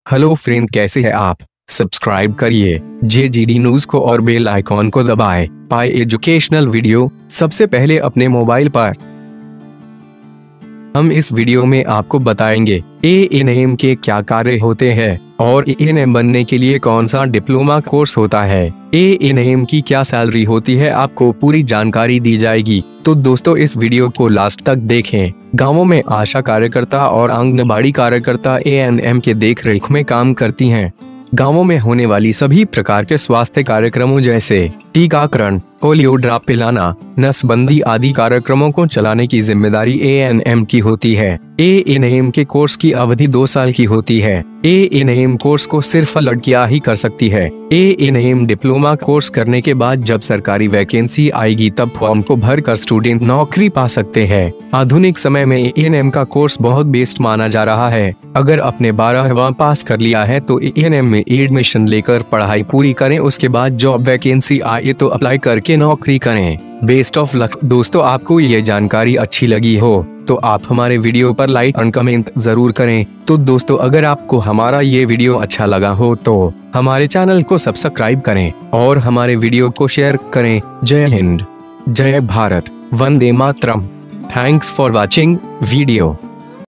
Hello friend, कैसे हैं आप। सब्सक्राइब करिए JGD न्यूज को और बेल आइकॉन को दबाएं। पाए एजुकेशनल वीडियो सबसे पहले अपने मोबाइल पर। हम इस वीडियो में आपको बताएंगे ANM के क्या कार्य होते हैं और ANM बनने के लिए कौन सा डिप्लोमा कोर्स होता है। ANM की क्या सैलरी होती है, आपको पूरी जानकारी दी जाएगी। तो दोस्तों, इस वीडियो को लास्ट तक देखें। गांवों में आशा कार्यकर्ता और आंगनबाड़ी कार्यकर्ता ANM के देख रेख में काम करती हैं। गांवों में होने वाली सभी प्रकार के स्वास्थ्य कार्यक्रमों जैसे टीकाकरण, पोलियो ड्रॉप पिलाना, नसबंदी आदि कार्यक्रमों को चलाने की जिम्मेदारी ANM की होती है। ANM के कोर्स की अवधि 2 साल की होती है। ANM कोर्स को सिर्फ लड़कियां ही कर सकती है। ANM डिप्लोमा कोर्स करने के बाद जब सरकारी वैकेंसी आएगी तब फॉर्म को भरकर स्टूडेंट नौकरी पा सकते हैं। आधुनिक समय में ANM का कोर्स बहुत बेस्ट माना जा रहा है। अगर आपने 12वां पास कर लिया है तो ANM में एडमिशन लेकर पढ़ाई पूरी करें, उसके बाद जॉब वैकेंसी आए तो अप्लाई करके नौकरी करें। Best of luck. दोस्तों, आपको ये जानकारी अच्छी लगी हो तो आप हमारे वीडियो पर लाइक और कमेंट जरूर करें। तो दोस्तों, अगर आपको हमारा ये वीडियो अच्छा लगा हो तो हमारे चैनल को सब्सक्राइब करें और हमारे वीडियो को शेयर करें। जय हिंद, जय Bharat, Vande Mataram. Thanks for watching video.